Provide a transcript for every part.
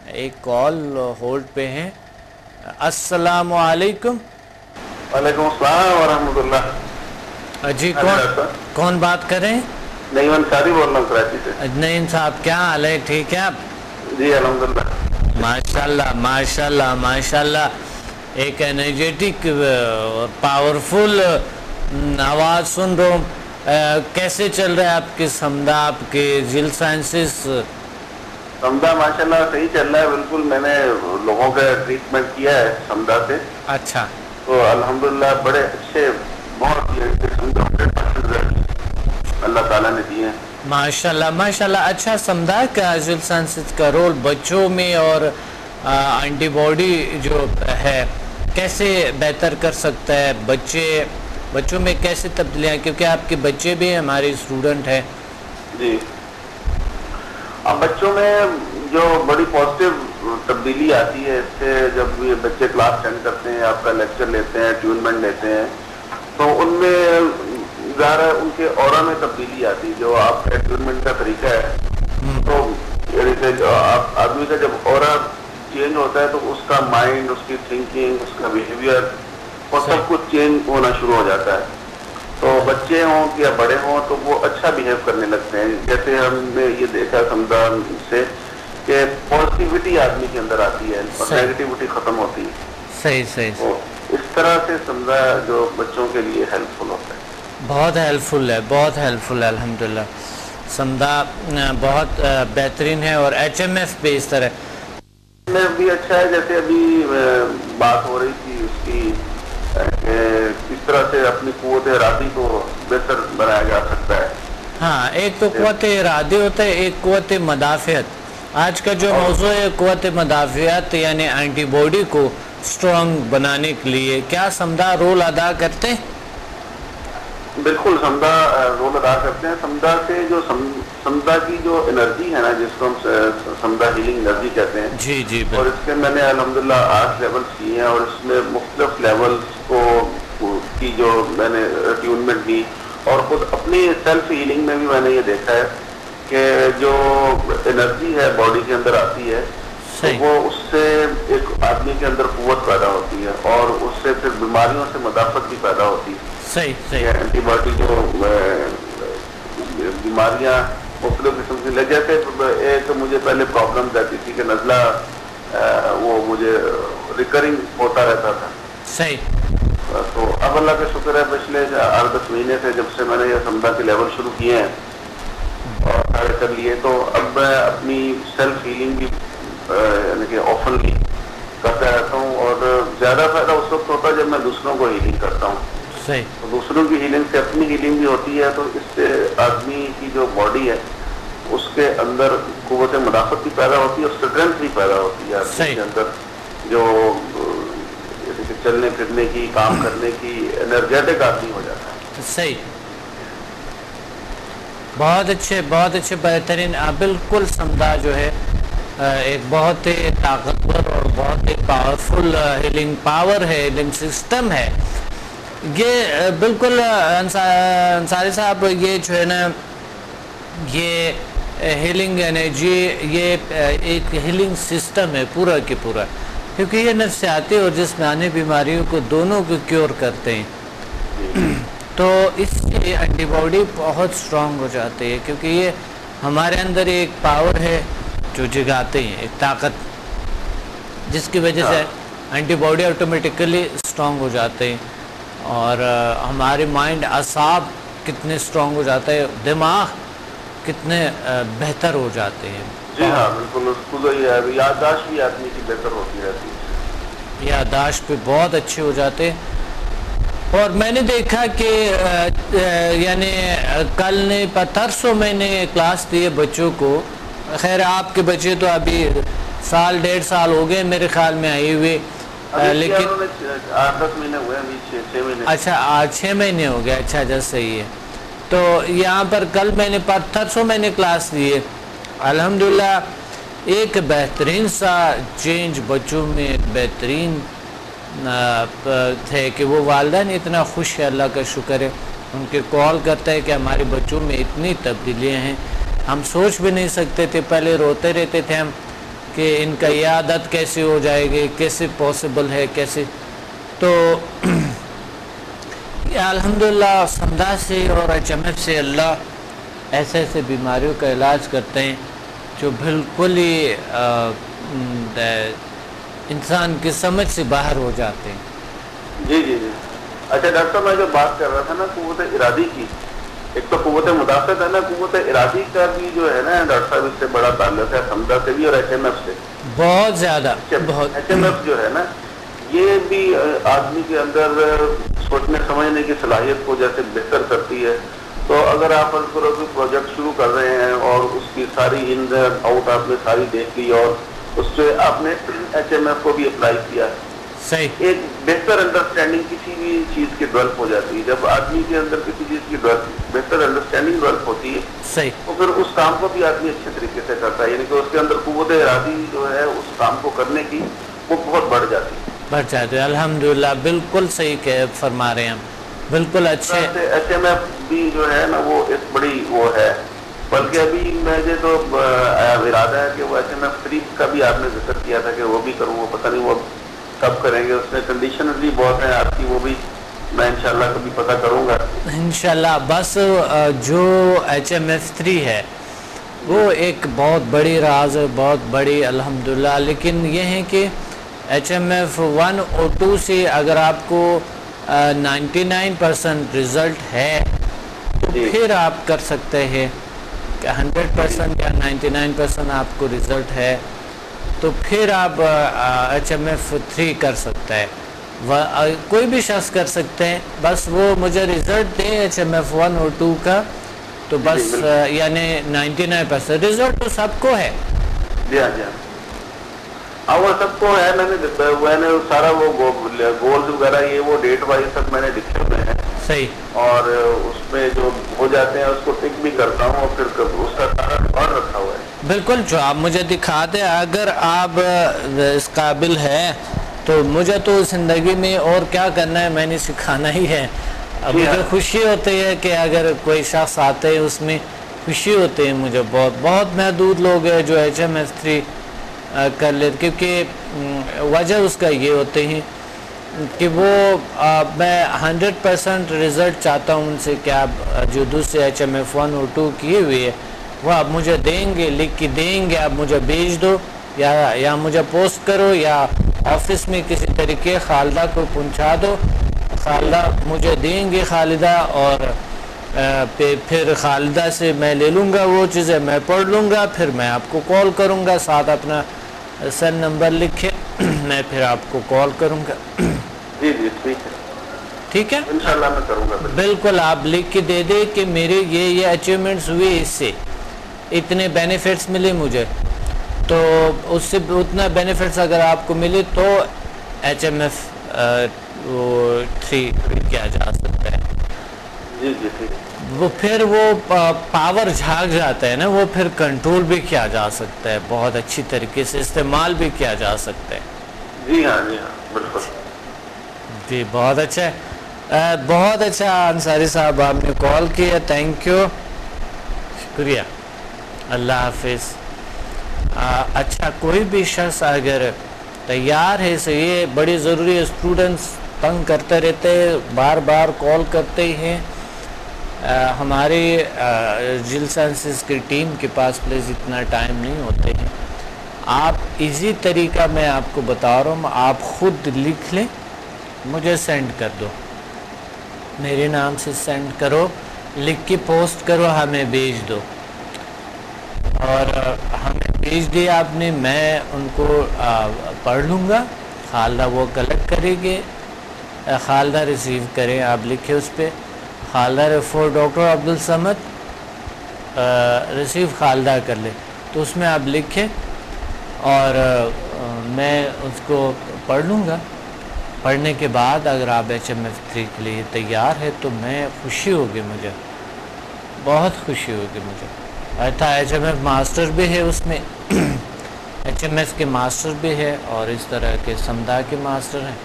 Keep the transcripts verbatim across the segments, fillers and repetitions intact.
ایک کال ہولڈ پہ ہیں. السلام علیکم. وعلیکم السلام ورحمۃ اللہ. جی کون کون بات کر رہے ہیں؟ نعیم انصاری بول رہا ہوں کراچی سے. نعیم صاحب کیا حال ہے؟ ٹھیک ہے آپ؟ جی الحمدللہ. ماشاء اللہ ماشاء اللہ ماشاء اللہ. ایک انرجیٹک اور پاورفل آواز سن رہا ہوں. کیسے چل رہا ہے آپ کے سمدہ، آپ کے جل سائنسز؟ سمدہ ماشاء اللہ صحیح چل رہا ہے بالکل. میں نے لوگوں کا ٹریٹمنٹ کیا ہے سمدہ سے. اچھا. تو الحمدللہ بڑے اچھے بہت اللہ تعالیٰ نے دیے ہیں. ماشاء اللہ ماشاء اللہ. اچھا سمدہ کا جل سائنسز کا رول بچوں میں اور اینٹی باڈی جو ہے کیسے بہتر کر سکتا ہے؟ بچے بچوں میں کیسے تبدیلیاں، کیونکہ آپ کے بچے بھی ہمارے اسٹوڈنٹ ہیں. جی اب بچوں میں جو بڑی پازیٹیو تبدیلی آتی ہے اس سے، جب یہ بچے کلاس اٹینڈ کرتے ہیں، آپ کا لیکچر لیتے ہیں، ٹیونمنٹ لیتے ہیں، تو ان میں ظاہر ہے ان کے اورا میں تبدیلی آتی. جو آپ کا ٹیونمنٹ کا طریقہ ہے تو یعنی کہ آدمی کا جب اورا چینج ہوتا ہے تو اس کا مائنڈ، اس کی تھنکنگ، اس کا بیہیویئر اور سب کچھ چینج ہونا شروع ہو جاتا ہے. تو بچے ہوں یا بڑے ہوں تو وہ اچھا بیہیو کرنے لگتے ہیں. جیسے ہم نے یہ دیکھا سمدہ سے کہ پازیٹیوٹی آدمی کے اندر آتی ہے اور نیگیٹیوٹی ختم ہوتی ہے. صحیح صحیح. تو اس طرح سے سمدہ جو بچوں کے لیے ہیلپ فل ہوتا ہے. بہت ہیلپ فل ہے، بہت ہیلپ فل ہے الحمدللہ. سمدہ بہت بہترین ہے. اور ایچ ایم ایف بھی اس طرح میں بھی اچھا ہے. جیسے ابھی بات ہو رہی تھی اس کی کہ کس طرح سے اپنی قوت ارادی کو بہتر بنایا جا سکتا ہے. ہاں، ایک تو قوت ارادی ہوتا ہے، ایک قوت مدافعت. آج کا جو موضوع ہے قوت مدافعت یعنی اینٹی باڈی کو اسٹرانگ بنانے کے لیے کیا سمدہ رول ادا کرتے ہیں؟ بالکل سمدہ رول ادا کرتے ہیں. سمدہ سے جو سمدہ کی جو انرجی ہے نا، جس کو ہم سمدہ ہیلنگ انرجی کہتے ہیں، جی جی. اور اس کے میں نے الحمدللہ آٹھ لیولس کیے ہیں اور اس میں مختلف لیولس کو کی جو میں نے ٹیونمنٹ دی. اور خود اپنی سیلف ہیلنگ میں بھی میں نے یہ دیکھا ہے کہ جو انرجی ہے باڈی کے اندر آتی ہے تو وہ اس سے ایک آدمی کے اندر قوت پیدا ہوتی ہے اور اس سے پھر بیماریوں سے مدافعت بھی پیدا ہوتی ہے. صحیح صحیح. اینٹی باڈی جو بیماریاں مختلف قسم کی، جیسے ایک مجھے پہلے پرابلم رہتی تھی کہ نزلہ وہ مجھے ریکرنگ ہوتا رہتا تھا. صحیح. تو اب اللہ کا شکر ہے پچھلے آٹھ دس مہینے سے جب سے میں نے یہ سمدہ کے لیول شروع کیے ہیں اور سارے کر لیے، تو اب میں اپنی سیلف ہیلنگ بھی یعنی کہ اوپنلی کرتا رہتا ہوں. اور زیادہ فائدہ اس وقت ہوتا ہے جب میں دوسروں کو ہیلنگ کرتا ہوں. صحیح. تو دوسروں کی ہیلنگ سے اپنی ہیلنگ بھی ہوتی ہے. تو اس سے آدمی کی جو باڈی ہے اس کے اندر قوت مدافعت بھی پیدا ہوتی ہے اور اسٹرینتھ بھی پیدا ہوتی ہے آدمی کے اندر، جو چلنے پھرنے کی، کام کرنے کی انرجیٹک آدمی ہو جاتا ہے. صحیح. بہت اچھے بہت اچھے بہترین. بالکل سمدہ جو ہے ایک بہت ہی طاقتور اور بہت ہی پاورفل ہیلنگ پاور ہے، ہیلنگ سسٹم ہے یہ. بالکل انصاری صاحب، یہ جو ہے نا یہ ہیلنگ انرجی یہ ایک ہیلنگ سسٹم ہے پورا کے پورا، کیونکہ یہ نفسیاتی اور جسمانی بیماریوں کو دونوں کو کیور کرتے ہیں. تو اس سے اینٹی باڈی بہت اسٹرانگ ہو جاتی ہے، کیونکہ یہ ہمارے اندر ایک پاور ہے جو جگاتے ہیں، ایک طاقت، جس کی وجہ سے اینٹی باڈی آٹومیٹکلی اسٹرانگ ہو جاتے ہیں. اور ہمارے مائنڈ، اعصاب کتنے اسٹرانگ ہو جاتے ہیں، دماغ کتنے بہتر ہو جاتے ہیں. جی ہاں بالکل. اس کو یادداشت بھی آدمی کی بہتر ہوتی رہتی ہے. یادداشت پہ بہت اچھے ہو جاتے. اور میں نے دیکھا کہ یعنی کل نے پرسوں میں نے کلاس دی ہے بچوں کو. خیر آپ کے بچے تو ابھی سال ڈیڑھ سال ہو گئے میرے خیال میں آئے ہوئے، لیکن آٹھ دس مہینے ہوئے ابھی چھ مہینے. اچھا آج چھ مہینے ہو گئے. اچھا جس صحیح ہے. تو یہاں پر کل میں نے پرسوں میں نے کلاس دی ہے. الحمدللہ ایک بہترین سا چینج بچوں میں، ایک بہترین تھے کہ وہ والدین اتنا خوش ہے، اللہ کا شکر ہے. ان کے کال کرتا ہے کہ ہمارے بچوں میں اتنی تبدیلیاں ہیں، ہم سوچ بھی نہیں سکتے تھے. پہلے روتے رہتے تھے ہم کہ ان کا یہ عادت کیسے ہو جائے گی, کیسے پاسبل ہے, کیسے. تو الحمدللہ سمدھا سے اور ایچ ایم ایف سے اللہ ایسے ایسے بیماریوں کا علاج کرتے ہیں جو بالکل ہی انسان کی سمجھ سے باہر ہو جاتے ہیں. جی جی جی اچھا ڈاکٹر صاحب, میں جو بات کر رہا تھا نا قوت ارادی کی, ایک تو قوت مدافعت ہے نا, قوت ارادی کا بھی جو ہے نا ڈاکٹر صاحب اس سے بڑا تعلق ہے سمدھا سے بھی اور ایچ ایم ایف سے بہت زیادہ. بہت ایچ ایم ایف جو ہے نا یہ بھی آدمی کے اندر سوچنے سمجھنے کی صلاحیت کو جیسے بہتر کرتی ہے. تو اگر آپ فرض کرو کہ پروجیکٹ شروع کر رہے ہیں اور اس کی ساری ان آؤٹ آپ نے ساری دیکھ لی اور اس سے آپ نے ایچ ایم ایف کو بھی اپلائی کیا, صحیح, ایک بہتر انڈرسٹینڈنگ کسی بھی چیز کی ڈیولپ ہو جاتی ہے. جب آدمی کے اندر کسی چیز کی بہتر انڈرسٹینڈنگ ڈیولپ ہوتی ہے صحیح, تو پھر اس کام کو بھی آدمی اچھے طریقے سے کرتا ہے, یعنی کہ اس کے اندر قوت ارادی جو ہے اس کام کو کرنے کی وہ بہت بڑھ جاتی ہے. بڑھ جاتے ہیں. الحمدللہ بالکل صحیح کہ فرما رہے ہیں ہم, بالکل اچھے. ایچ ایم ایف بھی جو ہے نا وہ ایک بڑی وہ ہے, بلکہ ابھی مجھے تو ارادہ ہے کہ وہ ایچ ایم ایف تھری کا بھی آپ نے ذکر کیا تھا کہ وہ بھی کروں, وہ پتہ نہیں وہ کب کریں گے. اس میں کنڈیشن بھی بہت ہیں آپ کی, وہ بھی میں انشاءاللہ کبھی پتہ کروں گا انشاءاللہ. بس جو ایچ ایم ایف تھری ہے وہ ایک بہت بڑی راز ہے, بہت بڑی الحمدللہ. لیکن یہ ہے کہ ایچ ایم ایف ون اور ٹو سے اگر آپ کو نائنٹی نائن پرسنٹ رزلٹ ہے تو پھر آپ کر سکتے ہیں کہ ہنڈریڈ پرسنٹ یا نائنٹی نائن پرسنٹ آپ کو رزلٹ ہے تو پھر آپ ایچ ایم ایف تھری کر سکتے ہیں. کوئی بھی شخص کر سکتے ہیں, بس وہ مجھے رزلٹ دیں ایچ ایم ایف ون اور ٹو کا, تو بس یعنی نائنٹی نائن پرسنٹ رزلٹ تو سب کو ہے. جی ہاں جی ہاں ہاں وہ سب کو ہے. میں نے میں نے سارا وہ گولز وغیرہ یہ وہ ڈیٹ وائز سب میں نے لکھے ہوئے ہیں. صحیح, اور اس میں جو ہو جاتے ہیں اس کو ٹک بھی کرتا ہوں اور پھر اس کا سارا ریکارڈ رکھا ہوا ہے. بالکل, جو آپ مجھے دکھا دیں, اگر آپ اس قابل ہے تو مجھے تو زندگی میں اور کیا کرنا ہے, میں نے سکھانا ہی ہے. اب مجھے خوشی ہوتی ہے کہ اگر کوئی شخص آتے ہیں اس میں خوشی ہوتی ہے مجھے. بہت بہت محدود لوگ ہیں جو ایچ ایم ایف تھری کر لیتے, کیونکہ وجہ اس کا یہ ہوتے ہیں کہ وہ میں ہنڈریڈ پرسنٹ رزلٹ چاہتا ہوں ان سے کہ آپ جو دوسرے ایچ ایم ایف ون اور ٹو کیے ہوئے ہے وہ آپ مجھے دیں گے, لکھ کے دیں گے, آپ مجھے بھیج دو یا یا مجھے پوسٹ کرو یا آفس میں کسی طریقے خالدہ کو پہنچا دو. خالدہ مجھے دیں گے خالدہ, اور پھر خالدہ سے میں لے لوں گا وہ چیزیں, میں پڑھ لوں گا, پھر میں آپ کو کال کروں گا, ساتھ اپنا سن نمبر لکھے میں پھر آپ کو کال کروں گا. جی جی ٹھیک ہے, ٹھیک ہے انشاءاللہ میں کروں گا. بالکل, آپ لکھ کے دے دے کہ میرے یہ یہ اچیومنٹس ہوئے, اس سے اتنے بینیفٹس ملے مجھے, تو اس سے اتنا بینیفٹس اگر آپ کو ملے تو ایچ ایم ایف تھری کیا جا سکتا ہے. جی جی ٹھیک ہے. وہ پھر وہ پاور جھاگ جاتا ہے نا, وہ پھر کنٹرول بھی کیا جا سکتا ہے, بہت اچھی طریقے سے استعمال بھی کیا جا سکتا ہے. جی ہاں جی ہاں بالکل. جی بہت اچھا ہے, بہت اچھا انصاری صاحب آپ نے کال کیا, تھینک یو, شکریہ, اللہ حافظ. اچھا, کوئی بھی شخص اگر تیار ہے سے یہ بڑی ضروری ہے, اسٹوڈنٹس تنگ کرتے رہتے بار بار کال کرتے ہیں. ہماری جل سائنسز کی ٹیم کے پاس پلیز اتنا ٹائم نہیں ہوتے ہیں. آپ ایزی طریقہ میں آپ کو بتا رہا ہوں, آپ خود لکھ لیں, مجھے سینڈ کر دو, میرے نام سے سینڈ کرو, لکھ کے پوسٹ کرو, ہمیں بھیج دو, اور ہمیں بھیج دیا آپ نے, میں ان کو پڑھ لوں گا. خالدہ وہ کلیکٹ کرے گے, خالدہ ریسیو کریں, آپ لکھیں اس پہ Khalida for doctor Abdul Samad receive Khalida کر لیں, تو اس میں آپ لکھیں اور میں اس کو پڑھ لوں گا. پڑھنے کے بعد اگر آپ ایچ ایم ایف تھری کے لیے تیار ہے تو میں خوشی ہوگی, مجھے بہت خوشی ہوگی مجھے. ایتھا ایچ ایم ایف ماسٹر بھی ہے اس میں, ایچ ایم ایف کے ماسٹر بھی ہے اور اس طرح کے سمدھا کے ماسٹر ہیں,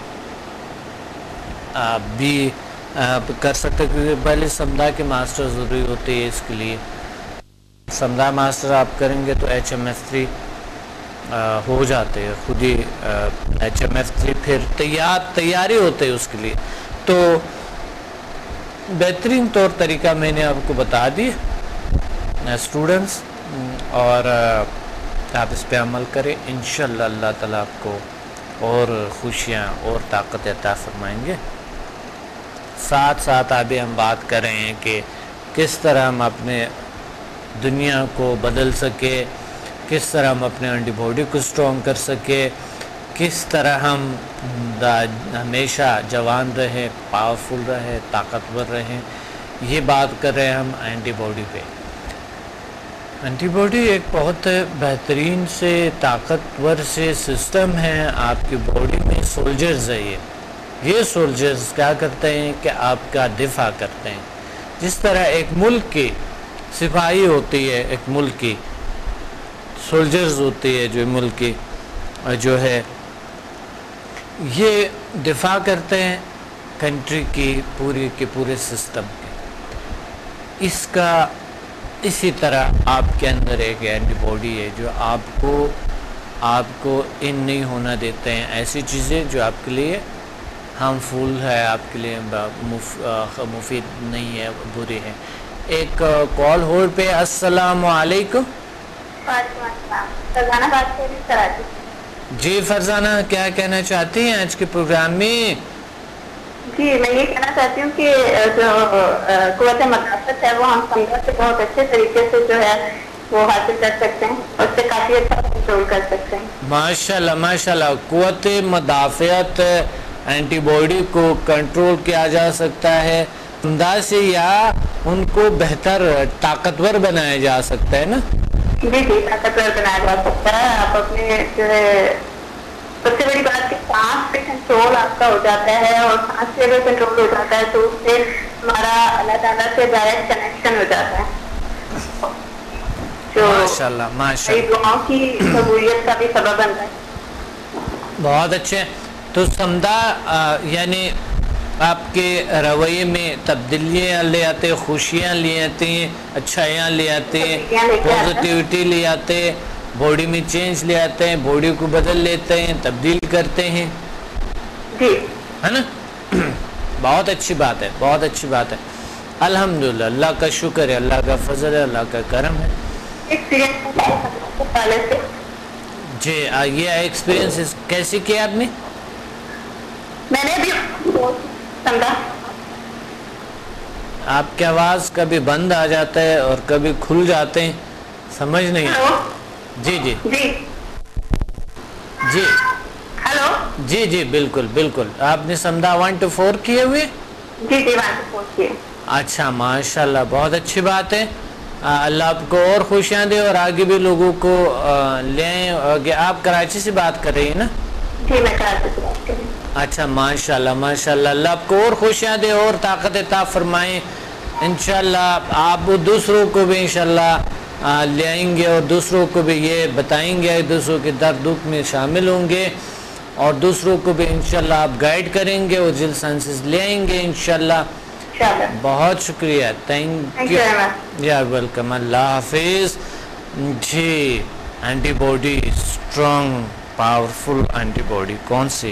آپ بھی آپ کر سکتے, کیونکہ پہلے سمدھا کے ماسٹر ضروری ہوتے ہیں اس کے لیے. سمدھا ماسٹر آپ کریں گے تو ایچ ایم ایف تھری ہو جاتے ہیں خود ہی ایچ ایم ایف سے پھر تیار تیاری ہوتے اس کے لیے. تو بہترین طور طریقہ میں نے آپ کو بتا دی اسٹوڈنٹس, اور آپ اس پہ عمل کریں, انشاءاللہ اللہ تعالیٰ آپ کو اور خوشیاں اور طاقت عطا فرمائیں گے. ساتھ ساتھ ابھی ہم بات کر رہے ہیں کہ کس طرح ہم اپنے دنیا کو بدل سکے, کس طرح ہم اپنے اینٹی باڈی کو اسٹرانگ کر سکے, کس طرح ہم ہمیشہ جوان رہیں, پاورفل رہیں, طاقتور رہیں. یہ بات کر رہے ہیں ہم اینٹی باڈی پہ. اینٹی باڈی ایک بہت بہترین سے طاقتور سے سسٹم ہے آپ کی باڈی میں. سولجرز ہے یہ یہ سولجرز کیا کرتے ہیں کہ آپ کا دفاع کرتے ہیں. جس طرح ایک ملک کی سپاہی ہوتی ہے, ایک ملک کی سولجرز ہوتی ہے جو ملک کی جو ہے یہ دفاع کرتے ہیں کنٹری کی پوری کے پورے سسٹم کے. اس کا اسی طرح آپ کے اندر ایک اینٹی باڈی ہے جو آپ کو آپ کو ان نہیں ہونا دیتے ہیں ایسی چیزیں جو آپ کے لیے ہارمفل ہے, آپ کے لیے مفید نہیں ہے, بری ہے. ایک کال ہولڈ پہ. السلام علیکم. فرزانہ بات کر رہی. جی فرزانہ, کیا کہنا چاہتی ہیں آج کے پروگرام میں؟ جی میں یہ کہنا چاہتی ہوں کہ جو قوت مدافعت ہے وہ ہم سمجھا سے بہت اچھے طریقے سے جو ہے وہ حاصل کر سکتے ہیں, اور اس سے کافی اچھا کنٹرول کر سکتے ہیں. ماشاء اللہ ماشاء اللہ. قوت مدافعت اینٹی باڈی کو کنٹرول کیا جا سکتا ہے انداز سے, یا ان کو بہتر طاقتور بنایا جا سکتا ہے نا؟ جی جی طاقتور بنایا جا سکتا ہے. آپ اپنے جو ہے سب سے بڑی بات کہ سانس پہ کنٹرول آپ کا ہو جاتا ہے, اور سانس پہ اگر کنٹرول ہو جاتا ہے تو اس سے ہمارا اللہ تعالیٰ سے ڈائریکٹ کنیکشن ہو جاتا ہے, جو ماشاء اللہ ماشاء اللہ دعاؤں کی قبولیت کا بھی سبب بنتا ہے. بہت اچھے. تو سمدھا یعنی آپ کے رویے میں تبدیلیاں لے آتے, خوشیاں لے آتے ہیں, اچھائیاں لے آتے ہیں, پازیٹیوٹی لے آتے, باڈی میں چینج لے آتے ہیں, باڈی کو بدل لیتے ہیں, تبدیل کرتے ہیں, جی ہے نا؟ بہت اچھی بات ہے, بہت اچھی بات ہے. الحمدللہ, اللہ کا شکر ہے, اللہ کا فضل ہے, اللہ کا کرم ہے. جی یہ ایکسپیرینس کیسے کیا آپ نے؟ میں نے بھی سمجھا. آپ کی آواز کبھی بند آ جاتا ہے اور کبھی کھل جاتے ہیں, سمجھ نہیں. جی جی جی جی ہلو. جی جی بالکل بالکل. آپ نے سمدھا ون ٹو فور کیے ہوئے؟ جی جی ون ٹو فور کیے. اچھا ماشاءاللہ, بہت اچھی بات ہے. اللہ آپ کو اور خوشیاں دے اور آگے بھی لوگوں کو لے آئیں. آپ کراچی سے بات کر رہی ہیں نا؟ جی میں کراچی سے بات کر رہی ہوں. اچھا ماشاءاللہ ماشاءاللہ. اللہ آپ کو اور خوشیاں دے اور طاقت عطا فرمائیں. انشاءاللہ آپ دوسروں کو بھی انشاءاللہ لے آئیں گے, اور دوسروں کو بھی یہ بتائیں گے, دوسروں کے درد دکھ میں شامل ہوں گے, اور دوسروں کو بھی انشاءاللہ آپ گائیڈ کریں گے, اور جل سائنسز لے آئیں گے انشاءاللہ. بہت شکریہ. Thank you. یا ویلکم. اللہ حافظ. جی antibody, strong powerful antibody کون سی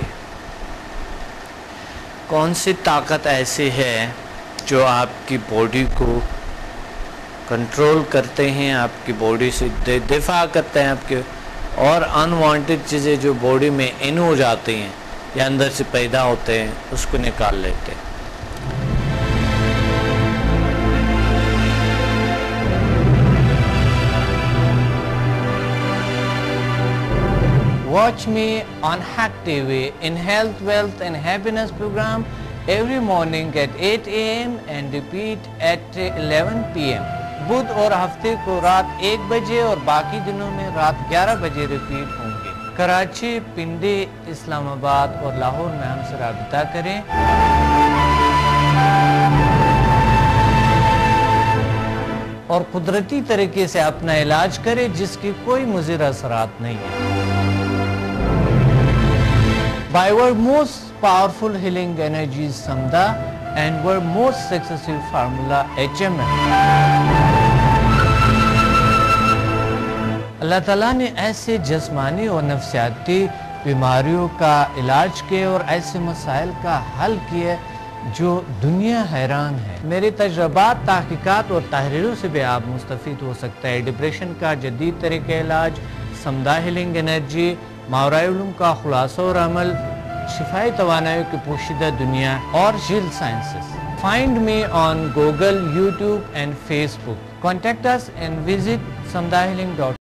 کون سی طاقت ایسی ہے جو آپ کی باڈی کو کنٹرول کرتے ہیں, آپ کی باڈی سے دفاع کرتے ہیں, آپ کے اور انوانٹیڈ چیزیں جو باڈی میں ان ہو جاتی ہیں یا اندر سے پیدا ہوتے ہیں اس کو نکال لیتے ہیں. Watch me on Hack T V in Health, Wealth and Happiness program every morning at eight A M and repeat at eleven P M بدھ اور ہفتے کو رات ایک بجے اور باقی دنوں میں رات گیارہ بجے ریپیٹ ہوں گے. کراچی, پنڈی, اسلام آباد اور لاہور میں ہم سے رابطہ کریں. اور قدرتی طریقے سے اپنا علاج کریں جس کی کوئی مضر اثرات نہیں ہے. By our most powerful healing energies Samda and our most successful formula H M M. اللہ تعالیٰ نے ایسے جسمانی اور نفسیاتی بیماریوں کا علاج کیا اور ایسے مسائل کا حل کیا جو دنیا حیران ہے. میرے تجربات، تحقیقات اور تحریروں سے بھی آپ مستفید ہو سکتا ہے. ڈپریشن کا جدید طریقہ علاج، سمدھا ہیلنگ انرجی، ماورائے علوم کا خلاصہ اور عمل، شفائی توانائی کی پوشیدہ دنیا اور جیل sciences. Find me on Google, YouTube and Facebook. Contact us and visit samdha healing dot com.